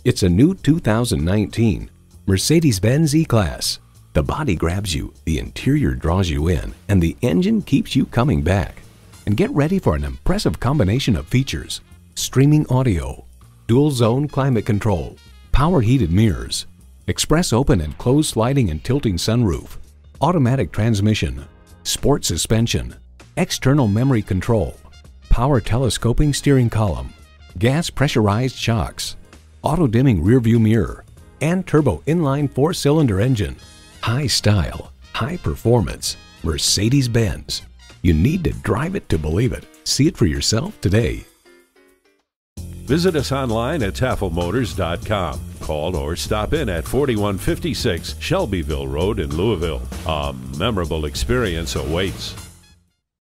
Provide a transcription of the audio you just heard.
It's a new 2019 Mercedes-Benz E-Class. The body grabs you, the interior draws you in, and the engine keeps you coming back. And get ready for an impressive combination of features: streaming audio, dual zone climate control, power heated mirrors, express open and closed sliding and tilting sunroof, automatic transmission, sport suspension, external memory control, power telescoping steering column, gas pressurized shocks, auto dimming rearview mirror, and turbo inline 4-cylinder engine. High style, high performance, Mercedes-Benz. You need to drive it to believe it. See it for yourself today. Visit us online at tafelmotors.com. Call or stop in at 4156 Shelbyville Road in Louisville. A memorable experience awaits.